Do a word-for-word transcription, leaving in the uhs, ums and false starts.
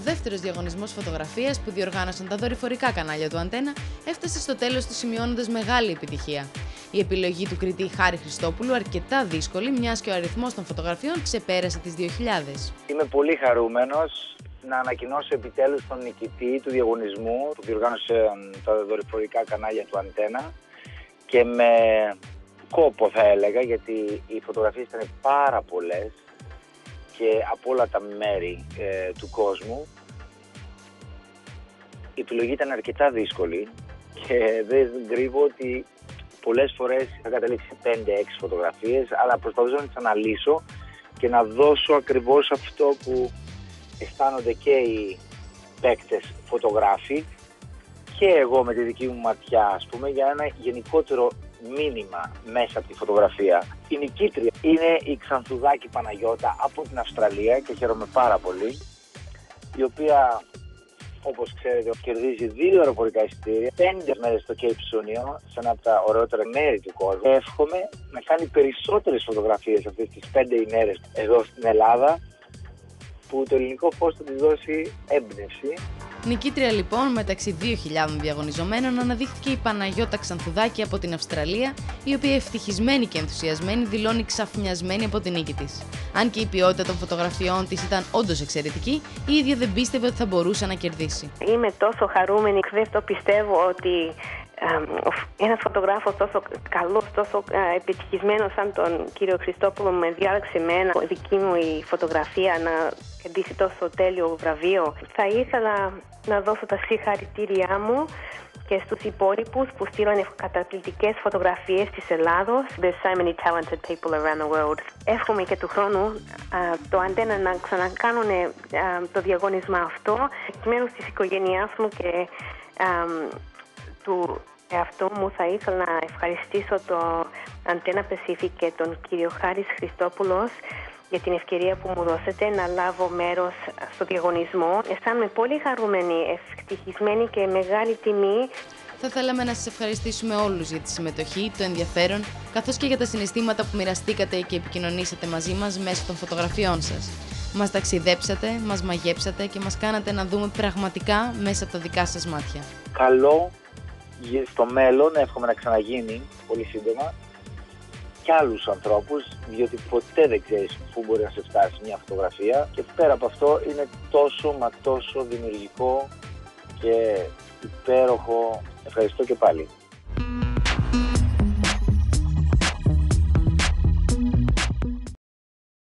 δεύτερος διαγωνισμός φωτογραφίας που διοργάνωσαν τα δορυφορικά κανάλια του Αντένα έφτασε στο τέλος του σημειώνοντας μεγάλη επιτυχία. Η επιλογή του κριτή Χάρη Χριστόπουλου αρκετά δύσκολη, μιας και ο αριθμός των φωτογραφιών ξεπέρασε τις δύο χιλιάδες. Είμαι πολύ χαρούμενος να ανακοινώσω επιτέλους τον νικητή του διαγωνισμού που διοργάνωσε τα δορυφορικά κανάλια του Αντένα και με κόπο θα έλεγα, γιατί οι φωτογραφίες ήταν πάρα πολλές και από όλα τα μέρη ε, του κόσμου. Η επιλογή ήταν αρκετά δύσκολη και δεν κρύβω ότι πολλές φορές είχα καταλήξει πέντε έξι φωτογραφίες, αλλά προσπαθούσα να τις αναλύσω και να δώσω ακριβώς αυτό που αισθάνονται και οι παίκτες φωτογράφοι και εγώ με τη δική μου ματιά, ας πούμε, για ένα γενικότερο μήνυμα μέσα από τη φωτογραφία. Η νικήτρια είναι η Ξανθουδάκη Παναγιώτα από την Αυστραλία και χαίρομαι πάρα πολύ, η οποία, όπως ξέρετε, κερδίζει δύο αεροπορικά εισιτήρια, πέντε μέρες στο Cape Sunio, σε ένα από τα ωραιότερα μέρη του κόσμου. Εύχομαι να κάνει περισσότερες φωτογραφίες αυτές τις πέντε ημέρες εδώ στην Ελλάδα, που το ελληνικό φως θα της δώσει έμπνευση. Νικήτρια λοιπόν μεταξύ δύο χιλιάδων διαγωνιζομένων αναδείχθηκε η Παναγιώτα Ξανθουδάκη από την Αυστραλία, η οποία ευτυχισμένη και ενθουσιασμένη δηλώνει ξαφνιασμένη από την νίκη της. Αν και η ποιότητα των φωτογραφιών της ήταν όντως εξαιρετική, η ίδια δεν πίστευε ότι θα μπορούσε να κερδίσει. Είμαι τόσο χαρούμενη, δεν το πιστεύω ότι ένας φωτογράφος τόσο καλός, τόσο επιτυχισμένος σαν τον κύριο Χριστόπουλο με διάλεξε εμένα, δική μου η φωτογραφία, να κερδίσει τόσο τέλειο βραβείο. Θα ήθελα να δώσω τα συγχαρητήριά μου και στους υπόλοιπους που στείλανε καταπληκτικές φωτογραφίες της Ελλάδος. There's so many talented people around the world. Εύχομαι και του χρόνου uh, το Αντένα να ξανακάνουν uh, το διαγωνισμό αυτό εκ μέρους της οικογένειάς μου και um, του εαυτού μου. Θα ήθελα να ευχαριστήσω το Αντένα Pacific και τον κύριο Χάρης Χριστόπουλος για την ευκαιρία που μου δώσετε να λάβω μέρος στο διαγωνισμό. Αισθάνομαι πολύ χαρούμενη, ευτυχισμένη και μεγάλη τιμή. Θα θέλαμε να σας ευχαριστήσουμε όλους για τη συμμετοχή, το ενδιαφέρον, καθώς και για τα συναισθήματα που μοιραστήκατε και επικοινωνήσατε μαζί μας μέσω των φωτογραφιών σας. Μας ταξιδέψατε, μας μαγέψατε και μας κάνατε να δούμε πραγματικά μέσα από τα δικά σας μάτια. Καλό στο μέλλον, εύχομαι να ξαναγίνει πολύ σύντομα, και άλλους ανθρώπους, διότι ποτέ δεν ξέρεις πού μπορεί να σε φτάσει μια φωτογραφία και πέρα από αυτό είναι τόσο μα τόσο δημιουργικό και υπέροχο. Ευχαριστώ και πάλι.